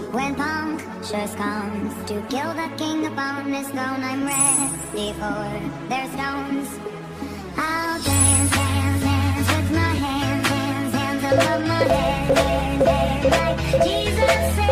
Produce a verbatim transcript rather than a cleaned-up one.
When punctures comes to kill the king upon his throne, I'm ready for their stones. I'll dance, dance, dance with my hands, hands, hands above my head, head, head, like Jesus said.